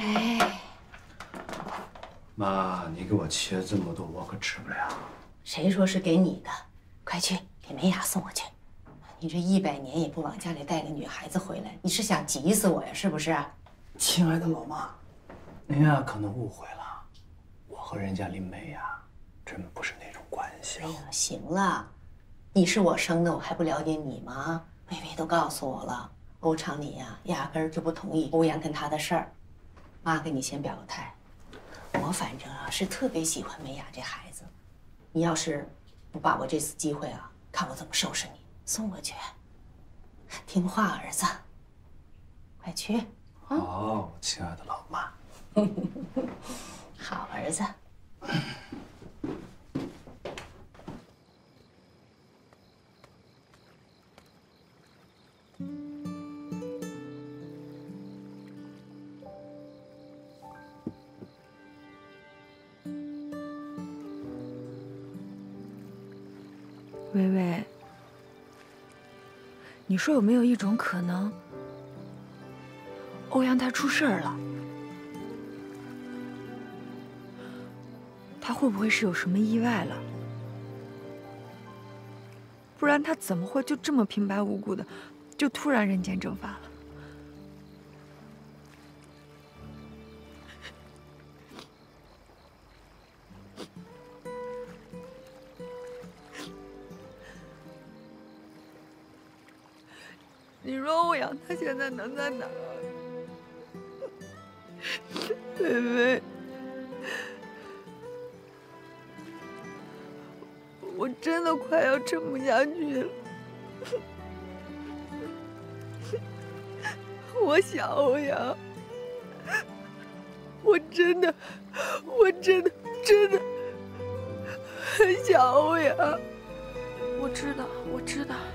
哎， 妈，你给我切这么多，我可吃不了。 谁说是给你的？快去给梅雅送过去。你这100年也不往家里带个女孩子回来，你是想急死我呀？是不是？ 亲爱的老妈，您呀可能误会了，我和人家林梅呀，真不是那种关系。 哎呀，行了，你是我生的，我还不了解你吗？微微都告诉我了，欧长林呀，压根儿就不同意欧阳跟他的事儿。妈给你先表个态，我反正啊是特别喜欢梅雅这孩子，你要是不把握这次机会啊，看我怎么收拾你。送过去，听话，儿子，快去。 好，亲爱的老妈。 好儿子。 微微，你说有没有一种可能，欧阳他出事儿了？他会不会是有什么意外了？不然他怎么会就这么平白无故的，就突然人间蒸发了？你说欧阳他现在能在哪儿？微微，我真的快要撑不下去了。我想欧阳，我真的很想欧阳。我知道。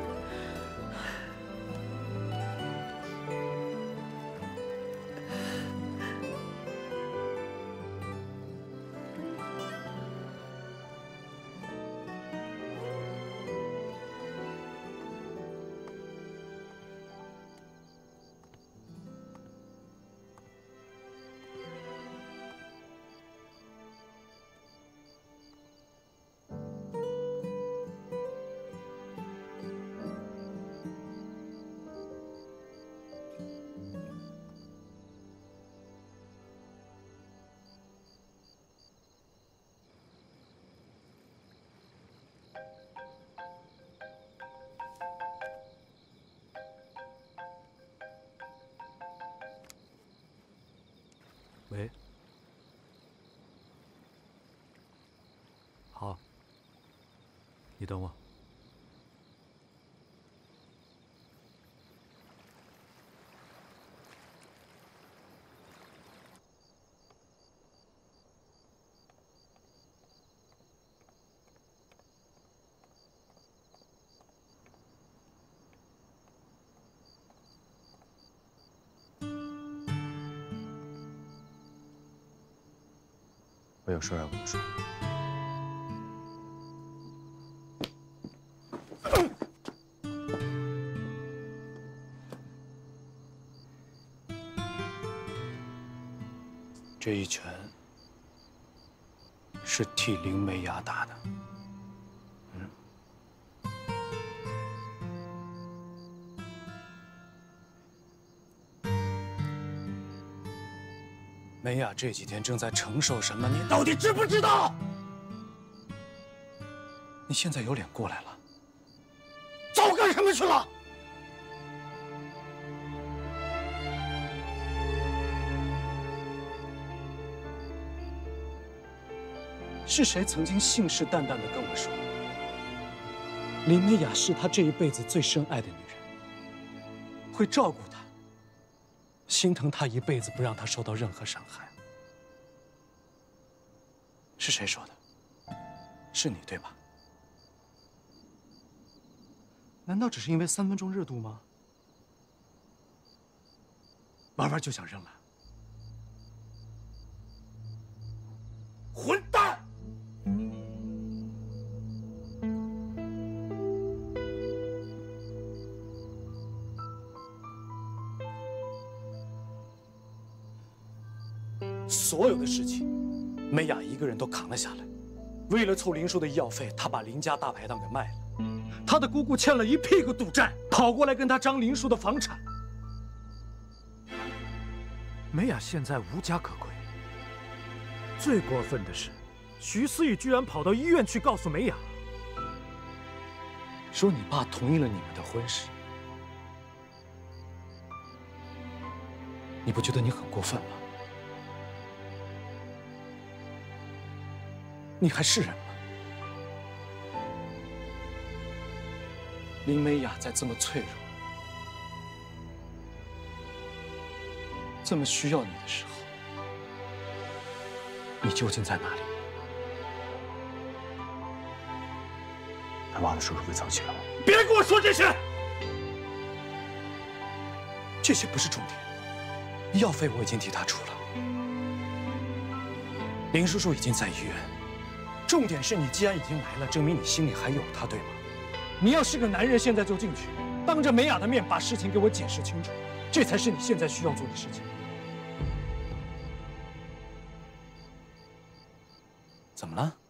喂，好，你等我。我有事要跟你说。这一拳是替林梅雅打的。梅雅这几天正在承受什么？你到底知不知道？你现在有脸过来了，早干什么去了？是谁曾经信誓旦旦地跟我说，林梅雅是他这一辈子最深爱的女人，会照顾她，心疼她一辈子，不让她受到任何伤害？是谁说的？是你对吧？难道只是因为3分钟热度吗？玩玩就想扔了？混蛋！ 所有的事情，美雅一个人都扛了下来。为了凑林叔的医药费，她把林家大排档给卖了。她的姑姑欠了一屁股赌债，跑过来跟她争林叔的房产。 美雅现在无家可归。最过分的是，徐思雨居然跑到医院去告诉美雅， 说你爸同意了你们的婚事。你不觉得你很过分吗？你还是人吗？林美雅在这么脆弱、这么需要你的时候，你究竟在哪里？ 他妈的手术费凑齐了吗？ 别跟我说这些。 这些不是重点，医药费我已经替他出了。林叔叔已经在医院，重点是你既然已经来了，证明你心里还有他，对吗？你要是个男人，现在就进去，当着美雅的面把事情给我解释清楚，这才是你现在需要做的事情。怎么了？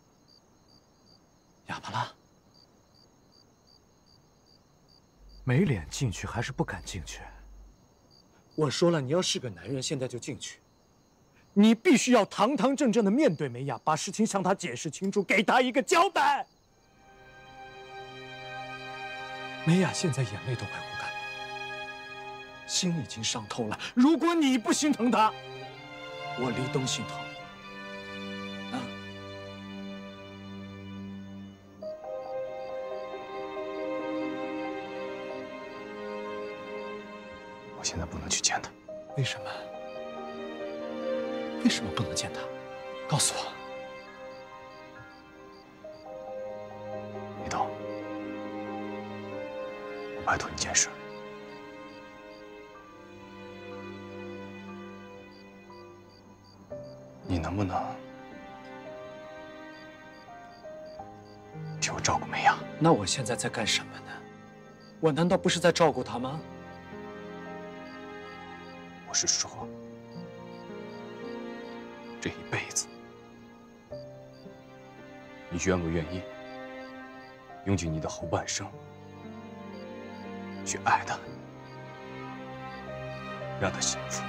哑巴了？ 没脸进去还是不敢进去？ 我说了，你要是个男人，现在就进去。你必须要堂堂正正的面对美雅，把事情向她解释清楚，给她一个交代。美雅现在眼泪都快哭干了，心已经伤透了。如果你不心疼她，我黎东心疼。啊？ 我现在不能去见他。 为什么？为什么不能见他？告诉我。 李东，我拜托你件事。你能不能替我照顾美雅？ 那我现在在干什么呢？我难道不是在照顾她吗？ 我是说，这一辈子，你愿不愿意用尽你的后半生去爱她，让她幸福？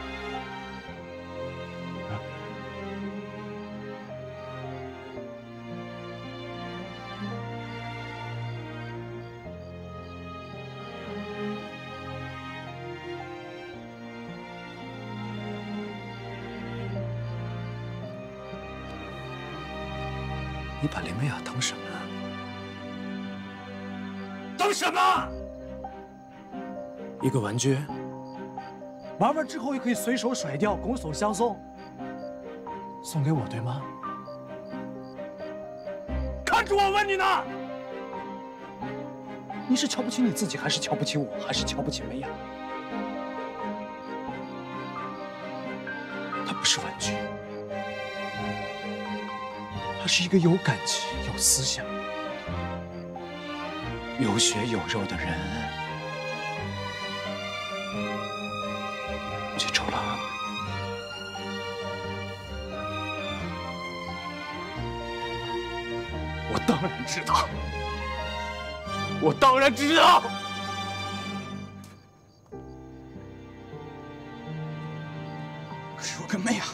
你把林美雅当什么？当什么？一个玩具？玩完之后也可以随手甩掉，拱手相送。送给我，对吗？看着我问你呢！你是瞧不起你自己，还是瞧不起我，还是瞧不起美雅？它不是玩具。他是一个有感情、有思想、有血有肉的人。记住了。我当然知道，我当然知道。可是我跟美雅，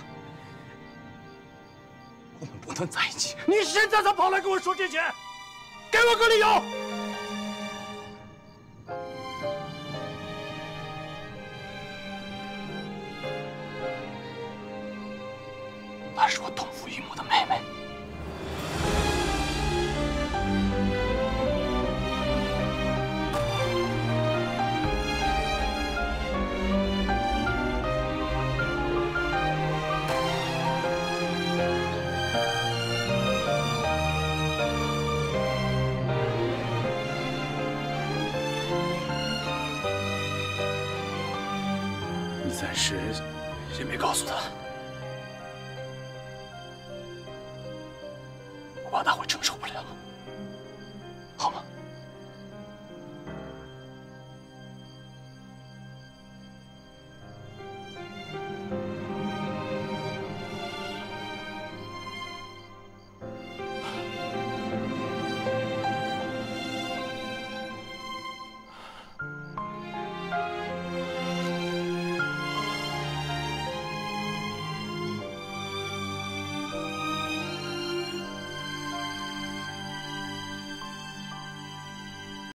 我们不能在一起。你现在才跑来跟我说这些，给我个理由！她是我同父异母的妹妹。暂时先别告诉他。